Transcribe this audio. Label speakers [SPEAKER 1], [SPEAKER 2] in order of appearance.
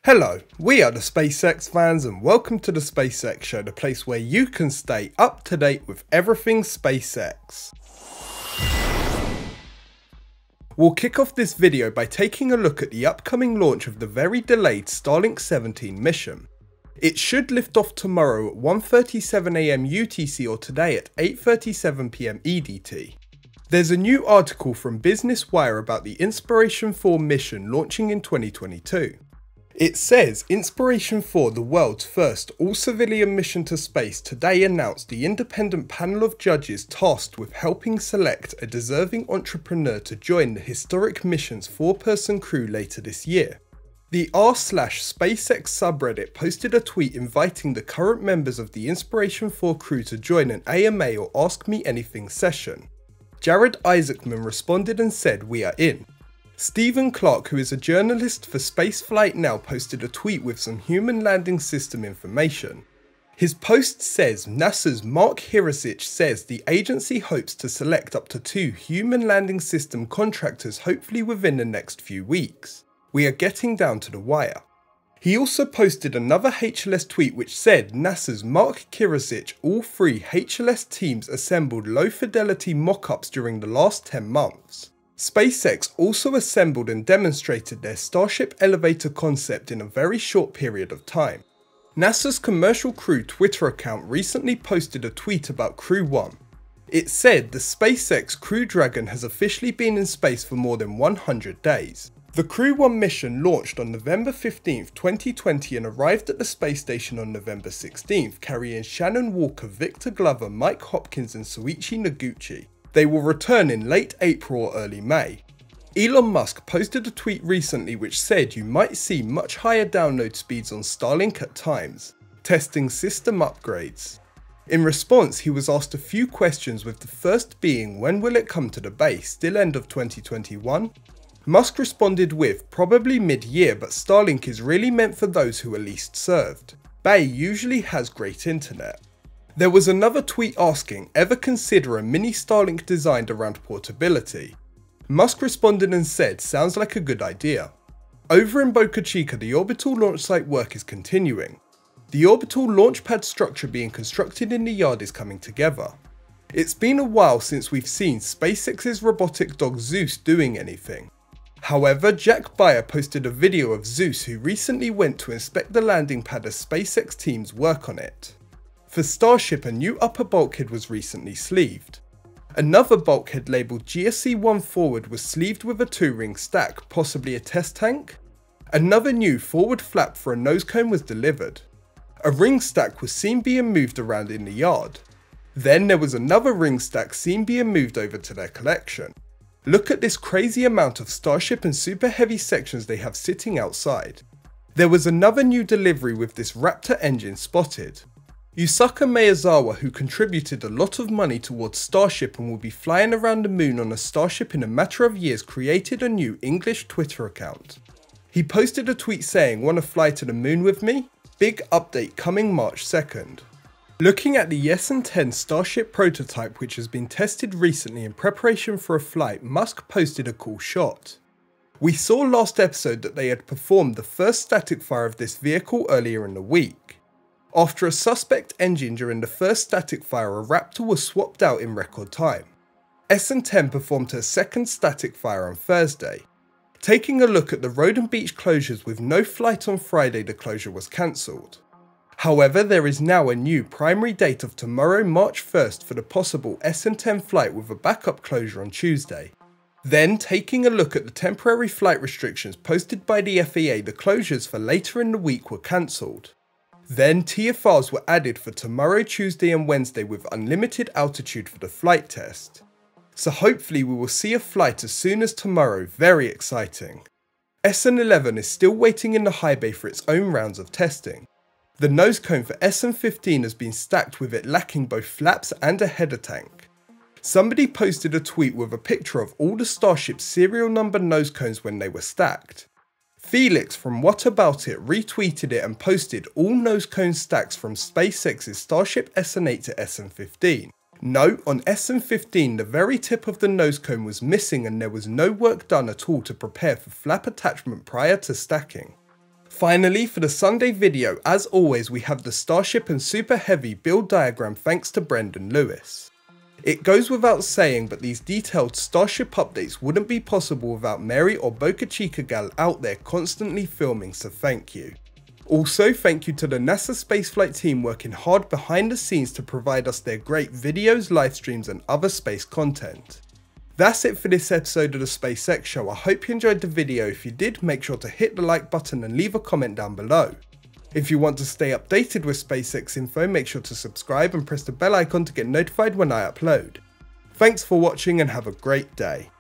[SPEAKER 1] Hello, we are the SpaceX fans and welcome to the SpaceX Show, the place where you can stay up to date with everything SpaceX. We'll kick off this video by taking a look at the upcoming launch of the very delayed Starlink 17 mission. It should lift off tomorrow at 1:37 AM UTC or today at 8:37 PM EDT. There's a new article from Business Wire about the Inspiration 4 mission launching in 2022. It says Inspiration 4, the world's first all-civilian mission to space, today announced the independent panel of judges tasked with helping select a deserving entrepreneur to join the historic mission's 4-person crew later this year. The r/SpaceX subreddit posted a tweet inviting the current members of the Inspiration 4 crew to join an AMA or Ask Me Anything session. Jared Isaacman responded and said, "We are in." Stephen Clark, who is a journalist for Spaceflight Now, posted a tweet with some human landing system information. His post says NASA's Mark Hirosich says the agency hopes to select up to 2 human landing system contractors hopefully within the next few weeks. We are getting down to the wire. He also posted another HLS tweet which said NASA's Mark Hirosich, all 3 HLS teams assembled low fidelity mock-ups during the last 10 months. SpaceX also assembled and demonstrated their Starship elevator concept in a very short period of time. NASA's Commercial Crew Twitter account recently posted a tweet about Crew 1. It said the SpaceX Crew Dragon has officially been in space for more than 100 days. The Crew 1 mission launched on November 15, 2020 and arrived at the space station on November 16th, carrying Shannon Walker, Victor Glover, Mike Hopkins and Soichi Noguchi. They will return in late April or early May. Elon Musk posted a tweet recently which said you might see much higher download speeds on Starlink at times, testing system upgrades. In response, he was asked a few questions, with the first being when will it come to the base, still end of 2021? Musk responded with probably mid-year, but Starlink is really meant for those who are least served. Bay usually has great internet. There was another tweet asking, ever consider a mini Starlink designed around portability? Musk responded and said, sounds like a good idea. Over in Boca Chica, the orbital launch site work is continuing. The orbital launch pad structure being constructed in the yard is coming together. It's been a while since we've seen SpaceX's robotic dog Zeus doing anything. However, Jack Bayer posted a video of Zeus, who recently went to inspect the landing pad as SpaceX teams work on it. For Starship, a new upper bulkhead was recently sleeved. Another bulkhead labelled GSC-1 forward was sleeved with a 2-ring stack, possibly a test tank. Another new forward flap for a nose cone was delivered. A ring stack was seen being moved around in the yard. Then there was another ring stack seen being moved over to their collection. Look at this crazy amount of Starship and super heavy sections they have sitting outside. There was another new delivery with this Raptor engine spotted. Yusaka Miyazawa, who contributed a lot of money towards Starship and will be flying around the moon on a Starship in a matter of years, created a new English Twitter account. He posted a tweet saying, "Wanna fly to the moon with me? Big update coming March 2nd. Looking at the SN10 Starship prototype, which has been tested recently in preparation for a flight, Musk posted a cool shot. We saw last episode that they had performed the first static fire of this vehicle earlier in the week. After a suspect engine during the first static fire, a Raptor was swapped out in record time. SN10 performed her second static fire on Thursday. Taking a look at the road and beach closures, with no flight on Friday, the closure was cancelled. However, there is now a new primary date of tomorrow, March 1st, for the possible SN10 flight with a backup closure on Tuesday. Then, taking a look at the temporary flight restrictions posted by the FAA, the closures for later in the week were cancelled. Then TFRs were added for tomorrow, Tuesday and Wednesday with unlimited altitude for the flight test. So hopefully we will see a flight as soon as tomorrow, very exciting. SN11 is still waiting in the high bay for its own rounds of testing. The nose cone for SN15 has been stacked with it lacking both flaps and a header tank. Somebody posted a tweet with a picture of all the Starship serial number nose cones when they were stacked. Felix from What About It retweeted it and posted all nose cone stacks from SpaceX's Starship SN8 to SN15. Note, on SN15 the very tip of the nose cone was missing and there was no work done at all to prepare for flap attachment prior to stacking. Finally, for the Sunday video, as always, we have the Starship and Super Heavy build diagram thanks to Brendan Lewis. It goes without saying, but these detailed Starship updates wouldn't be possible without Mary or Boca Chica gal out there constantly filming, so thank you. Also, thank you to the NASA spaceflight team working hard behind the scenes to provide us their great videos, live streams and other space content. That's it for this episode of the SpaceX Show. I hope you enjoyed the video. If you did, make sure to hit the like button and leave a comment down below. If you want to stay updated with SpaceX info, make sure to subscribe and press the bell icon to get notified when I upload. Thanks for watching and have a great day.